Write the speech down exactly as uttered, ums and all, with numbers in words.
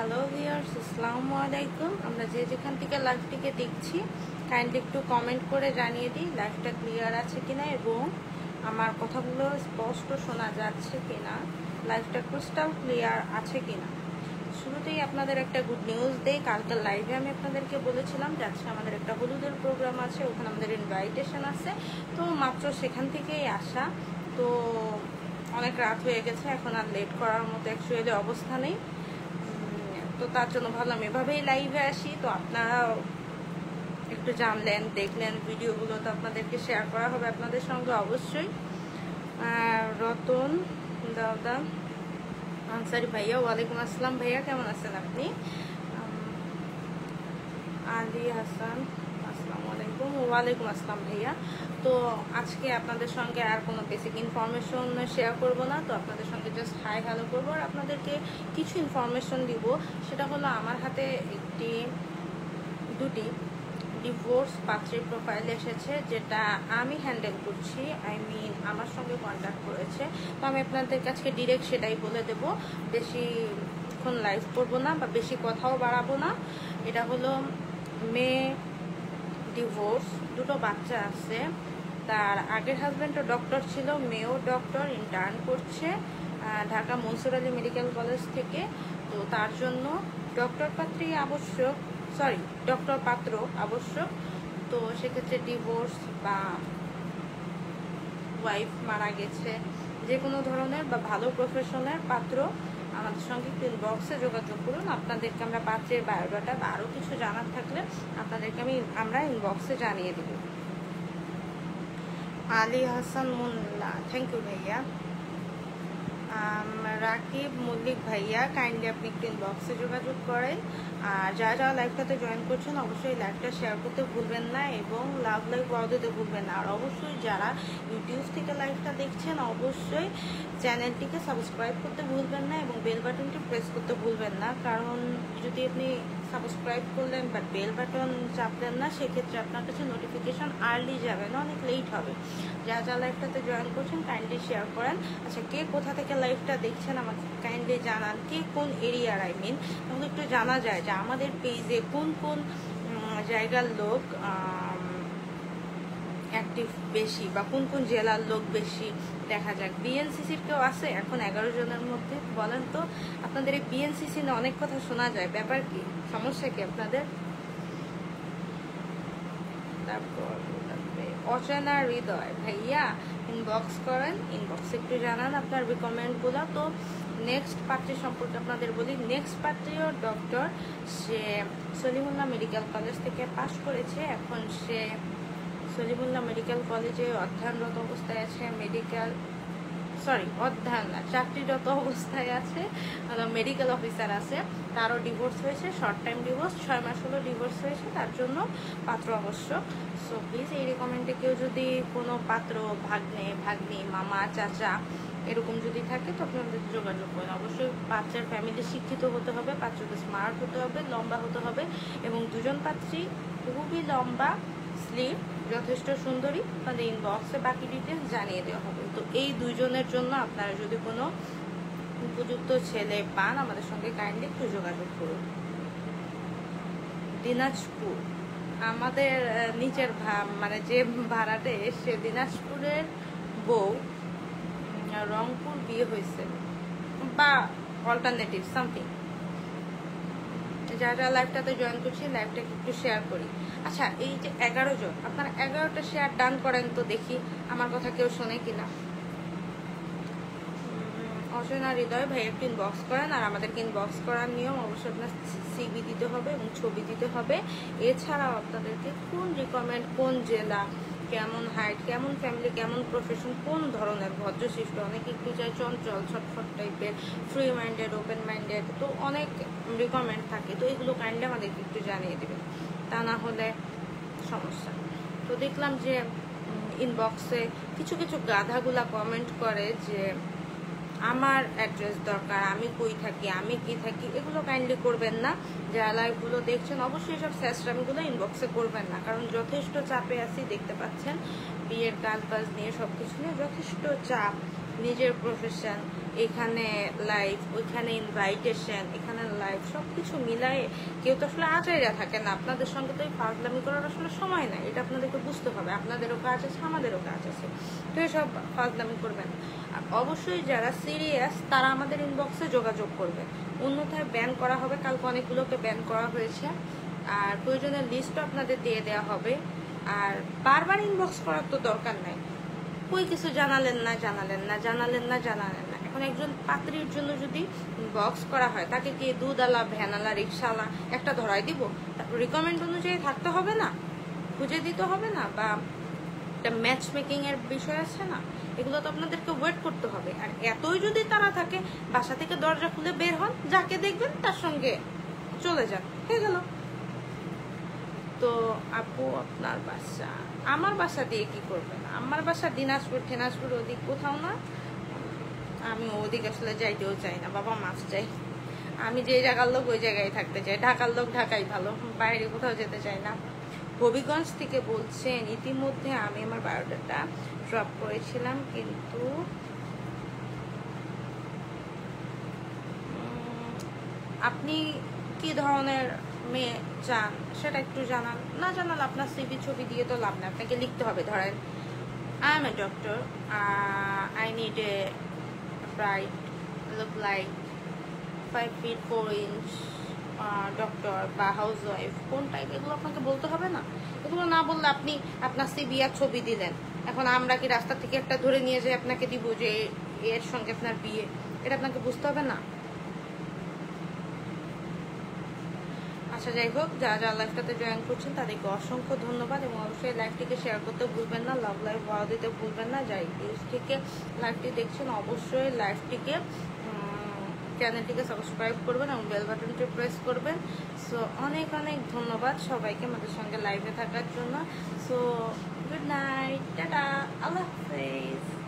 Hello viewers, আসসালামু আলাইকুম। আমরা যে যেখান থেকে লাইভটিকে দেখছি কাইন্ডলি একটু কমেন্ট করে জানিয়ে দিই লাইভটা ক্লিয়ার আছে কিনা এবং আমার কথাগুলো স্পষ্ট শোনা যাচ্ছে কিনা, লাইভটা ক্রিস্টাল ক্লিয়ার আছে কিনা। শুরুতেই আপনাদের একটা গুড নিউজ দেই। কালকের লাইভে আমি আপনাদেরকে বলেছিলাম যে আজকে আমাদের একটা হলুদের প্রোগ্রাম আছে, ওখানে আমাদের ইনভাইটেশন আছে। তো মাত্র সেখান থেকেই আসা, তো অনেক রাত হয়ে গেছে, এখন আর লেট করার মতো অ্যাকচুয়ালি অবস্থা নেই। তো তার জন্য ভাবলাম এভাবেই লাইভে আসি। তো আপনারাও একটু জানলেন, দেখলেন, ভিডিওগুলো তো আপনাদেরকে শেয়ার করা হবে আপনাদের সঙ্গে অবশ্যই। রতন দাদা আনসারি ভাইয়া, ওয়ালাইকুম আসসালাম ভাইয়া, কেমন আছেন আপনি? আলী হাসান, আসসালামু আলাইকুম। ওয়ালাইকুম আসসালাম ভাইয়া। তো আজকে আপনাদের সঙ্গে আর কোনো বেসিক ইনফরমেশন শেয়ার করব না, তো আপনাদের সঙ্গে জাস্ট হাই হ্যালো করবো আর আপনাদেরকে কিছু ইনফরমেশন দিব। সেটা হলো আমার হাতে একটি দুটি ডিভোর্স পাত্রীর প্রোফাইল এসেছে, যেটা আমি হ্যান্ডেল করছি, আই মিন আমার সঙ্গে কন্ট্যাক্ট করেছে। তো আমি আপনাদের কাছে ডিরেক্ট সেটাই বলে দেব, বেশিক্ষণ লাইভ করবো না বা বেশি কথাও বাড়াবো না। এটা হলো মেয়ে ডিভোর্স, দুটো বাচ্চা আছে। তার আগের হাজব্যান্ডও ডক্টর ছিল, মেয়েও ডক্টর, ইন্টার্ন করছে ঢাকা মনসুর আলী মেডিকেল কলেজ থেকে। তো তার জন্য ডক্টর পাত্রী আবশ্যক, সরি ডক্টর পাত্র আবশ্যক। তো সেক্ষেত্রে ডিভোর্স বা ওয়াইফ মারা গেছে, যে কোনো ধরনের বা ভালো প্রফেশনের পাত্র আমাদের সঙ্গে একটু ইনবক্সে যোগাযোগ করুন। আপনাদেরকে আমরা পাত্রের বায়োডাটা বা আরও কিছু জানার থাকলে আপনাদেরকে আমি আমরা ইনবক্সে জানিয়ে দেব। আলী হাসান মোল্লা, থ্যাংক ইউ ভাইয়া। রাকিব মল্লিক ভাইয়া, কাইন্ডলি আপনি একটু ইনবক্সে যোগাযোগ করেন। আর যারা যারা লাইভটাতে জয়েন করছেন অবশ্যই লাইভটা শেয়ার করতে ভুলবেন না এবং লাভ লাইভ ওয়াও দিতে ভুলবেন না। আর অবশ্যই যারা ইউটিউব থেকে লাইভটা দেখছেন অবশ্যই চ্যানেলটিকে সাবস্ক্রাইব করতে ভুলবেন না এবং বেল বাটনটি প্রেস করতে ভুলবেন না, কারণ যদি আপনি সাবস্ক্রাইব করলেন বাট বেল বাটন চাপলেন না, সেক্ষেত্রে আপনার কাছে নোটিফিকেশন আর্লি যাবে না, অনেক লেট হবে। যারা যারা লাইভটাতে জয়েন করছেন কাইন্ডলি শেয়ার করেন। আচ্ছা, কে কোথা থেকে লাইভটা দেখছেন আমাকে কাইন্ডলি জানান, কে কোন এরিয়ার, আই মিন, তাহলে একটু জানা যায় যে আমাদের পেজে কোন কোন জায়গার লোক অ্যাক্টিভ বেশি বা কোন কোন জেলার লোক বেশি দেখা যাক। বিএনসিসির কেউ আছে এখন এগারো জনের মধ্যে? বলেন তো, আপনাদের এই বিএনসিসি না অনেক কথা শোনা যায়, ব্যাপার কি, সমস্যা কি আপনাদের? তারপর অচেনা হৃদয় ভাইয়া, ইনবক্স করেন, ইনবক্সে একটু জানান আপনার রিকমেন্ডগুলো। তো নেক্সট পাত্রী সম্পর্কে আপনাদের বলি। নেক্সট পাত্রীও ডক্টর, সে সলিমুল্লাহ মেডিকেল কলেজ থেকে পাশ করেছে। এখন সে সলিমুল্লাহ মেডিকেল কলেজে অধ্যয়নরত অবস্থায় আছে, মেডিকেল সরি অধ্যয়ন না চাকরিরত অবস্থায় আছে, মেডিকেল অফিসার আছে। তারও ডিভোর্স হয়েছে, শর্ট টাইম ডিভোর্স, ছয় মাস হলো ডিভোর্স হয়েছে, তার জন্য পাত্র আবশ্যক। সো প্লিজ এই রিকমেন্ডে কেউ যদি কোনো পাত্র, ভাগ্নে, ভাগ্নি, মামা, চাচা এরকম যদি থাকে তো আপনাদের যোগাযোগ করেন। অবশ্যই পাত্রের ফ্যামিলি শিক্ষিত হতে হবে, পাত্রকে স্মার্ট হতে হবে, লম্বা হতে হবে এবং দুজন পাত্রী খুবই লম্বা, স্লিম, যথেষ্ট সুন্দরী। তাদের ইনবক্সে বাকি ডিটেলস জানিয়ে দেওয়া হবে। তো এই দুইজনের জন্য আপনারা যদি কোনো উপযুক্ত ছেলে পান আমাদের সঙ্গে কাইন্ডলি একটু যোগাযোগ করুন। দিনাজপুর, আমাদের নিচের মানে যে ভাড়াটে সে দিনাজপুরের বউ, রংপুর বিয়ে হয়েছে বা অল্টারনেটিভ সামথিং। যারা লাইভটাতে জয়েন করছি লাইভটাকে একটু শেয়ার করি। আচ্ছা, এই যে এগারো জন, আপনারা এগারোটা শেয়ার ডান করেন তো দেখি আমার কথা কেউ শোনে কিনা। অচেনা হৃদয় ভাই একটু ইনবক্স করেন। আর আমাদেরকে ইনবক্স করার নিয়ম অবশ্যই আপনার সিভি দিতে হবে এবং ছবি দিতে হবে। এছাড়াও আপনাদেরকে কোন রিকমেন্ড, কোন জেলা, কেমন হাইট, কেমন ফ্যামিলি, কেমন প্রফেশন, কোন ধরনের ভদ্রশিষ্ট, অনেকে একটু চাই চঞ্চল, ছটফট টাইপের, ফ্রি মাইন্ডেড, ওপেন মাইন্ডেড, তো অনেক রিকমেন্ড থাকে। তো এগুলো কাইন্ডলি আমাদেরকে একটু জানিয়ে দেবেন, তা না হলে সমস্যা। তো দেখলাম যে ইনবক্সে কিছু কিছু গাধাগুলা কমেন্ট করে যে আমার অ্যাড্রেস দরকার, আমি কই থাকি, আমি কি থাকি, এগুলো কাইন্ডলি করবেন না। যারা লাইভগুলো দেখছেন অবশ্যই সব স্যাস্ট্রামগুলো ইনবক্সে করবেন না, কারণ যথেষ্ট চাপে আছি, দেখতে পাচ্ছেন বিয়ের কাজ বাজ নিয়ে সব কিছু নিয়ে যথেষ্ট চাপ। নিজের প্রফেশন, এখানে লাইভ, ওইখানে ইনভাইটেশন, এখানে লাইভ, সব কিছু মিলায়ে কেউ তো আসলে আচাইরা থাকে না। আপনাদের সঙ্গে তো এই ফাজলামি করার আসলে সময় নাই, এটা আপনাদেরকে বুঝতে হবে। আপনাদেরও কাজ আছে, আমাদেরও কাজ আছে, তো এসব ফাজলামি করবেন। আর অবশ্যই যারা সিরিয়াস তারা আমাদের ইনবক্সে যোগাযোগ করবে, অন্যথায় ব্যান করা হবে। কালকে অনেকগুলোকে ব্যান করা হয়েছে, আর প্রয়োজনীয় লিস্টও আপনাদের দিয়ে দেওয়া হবে। আর বারবার ইনবক্স করার তো দরকার নাই, কই কিছু জানালেন না জানালেন না জানালেন না জানালেন না। এখন একজন পাত্রীর জন্য যদি বক্স করা হয়, তাকে কি দুধওয়ালা, ভ্যানওয়ালা, রিক্সাওয়ালা একটা ধরাই দিব? তারপর রিকমেন্ড অনুযায়ী থাকতে হবে না, খুঁজে দিতে হবে না, বা একটা ম্যাচ মেকিং এর বিষয় আছে না, এগুলো তো আপনাদেরকে ওয়েট করতে হবে। আর এতই যদি তারা থাকে, বাসা থেকে দরজা খুলে বের হন, যাকে দেখবেন তার সঙ্গে চলে যান, হয়ে গেল। তো আপু আপনার বাসা, আমার বাসা দিয়ে কি করবেন? আমার বাসা দিনাজপুর, দিনাজপুর ওদিক কোথাও না, আমি ওদিক আসলে যাইতেও চাই না, বাবা মাছ চাই। আমি যে জায়গার লোক ওই জায়গায় থাকতে চাই, ঢাকার লোক ঢাকাই ভালো, বাইরে কোথাও যেতে চাই না। হবিগঞ্জ থেকে বলছেন, ইতিমধ্যে আমি আমার বায়োডাটা ড্রপ করেছিলাম, কিন্তু আপনি কি ধরনের মেয়ে চান সেটা একটু জানান। না জানাল আপনার সিভি ছবি দিয়ে তো লাভ নেই, আপনাকে লিখতে হবে। ধরেন I am a doctor, I need a bright look like five feet four inch doctor বা হাউস ওয়াইফ, কোন টাইপ, এগুলো আপনাকে বলতে হবে না। এগুলো না বললে আপনি আপনার সিভি আর ছবি দিলেন, এখন আমরা কি রাস্তা থেকে একটা ধরে নিয়ে যাই আপনাকে দিব যে এর সঙ্গে আপনার বিয়ে? এটা আপনাকে বুঝতে হবে না। আচ্ছা, যাই হোক, যারা যারা লাইভটাতে জয়েন করছেন তাদেরকে অসংখ্য ধন্যবাদ, এবং অবশ্যই লাইভটিকে শেয়ার করতে ভুলবেন না, লাভ লাইভ ভাড়া দিতে ভুলবেন না। যাই ইউজ থেকে লাইভটি দেখছেন, অবশ্যই লাইভটিকে চ্যানেলটিকে সাবস্ক্রাইব করবেন এবং বেল বাটনটি প্রেস করবেন। সো অনেক অনেক ধন্যবাদ সবাইকে আমাদের সঙ্গে লাইভে থাকার জন্য। So good night, tata, Allah হাফেজ।